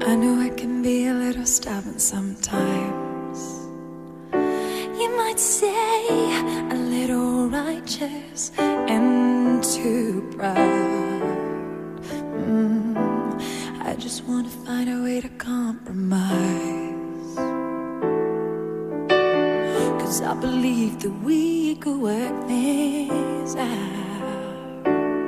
I know it can be a little stubborn sometimes. You might say a little righteous and too proud. I just want to find a way to compromise, 'cause I believe that we could work this out.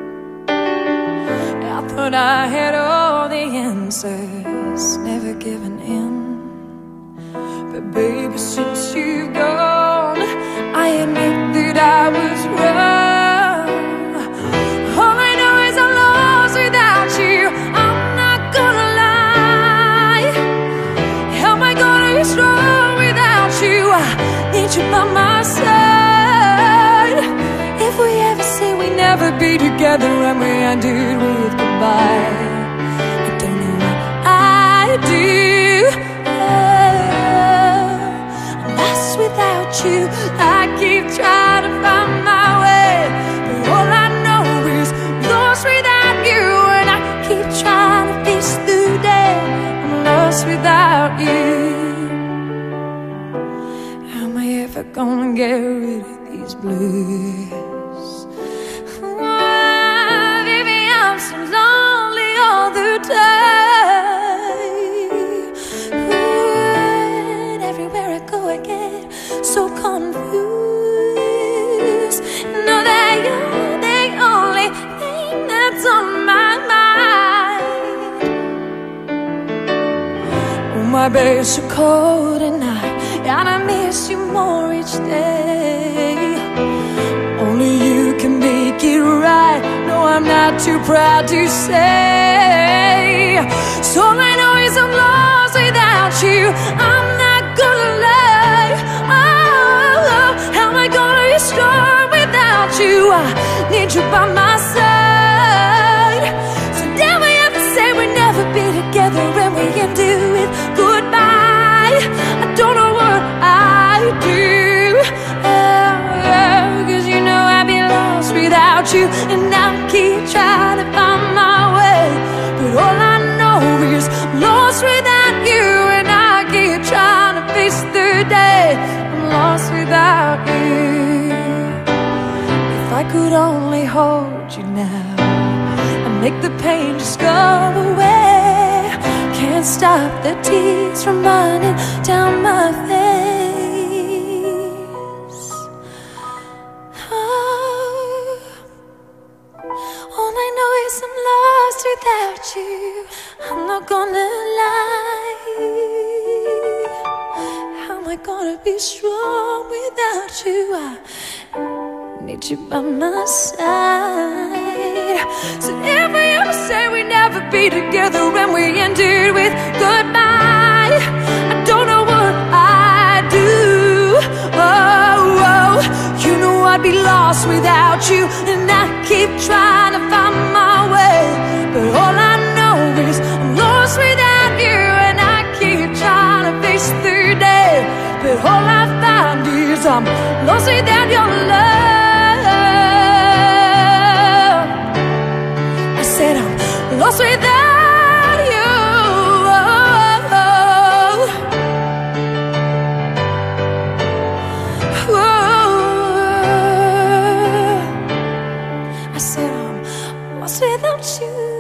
I thought I had all the answers, never given in. But baby, since you've gone, I admit that I was wrong. All I know is I'm lost without you. I'm not gonna lie. How am I gonna be strong without you? I need you by my side. If we ever say we never be together and we end it with goodbye, I don't know what I do. I'm lost without you. I keep trying to find my way, but all I know is lost without you. And I keep trying to face the day. I'm lost without you. How am I ever gonna get rid of these blues? Baby, I'm so lonely all the time. And everywhere I go I get so confused. Know that you're the only thing that's on my mind. Oh, my bed's so cold at night, and I miss you more each day. Only you can make it right. No, I'm not too proud to say. So all I know is I'm lost without you. I'm not gonna lie. Oh, how am I gonna be strong without you? I need you by my side. So dare we ever say we'll never be together and we can do it goodbye? I don't know what I do. 'Cause you know I'd be lost without you, and I keep trying to find my way, but all I know is lost without you. And I keep trying to face the day. I'm lost without you. If I could only hold you now and make the pain just go away. Can't stop the tears from running down my face. All I know is I'm lost without you. I'm not gonna lie. How am I gonna be strong without you? I need you by my side. So if we ever say we never be together and we end it with goodbye, I don't know what I do. Oh, oh, you know I'd be lost without you, and I keep trying to find my way, but all I know is I'm lost without you. And I keep trying to face the day, but all I find is I'm lost without your love. I said I'm lost without you. I said I'm lost without you.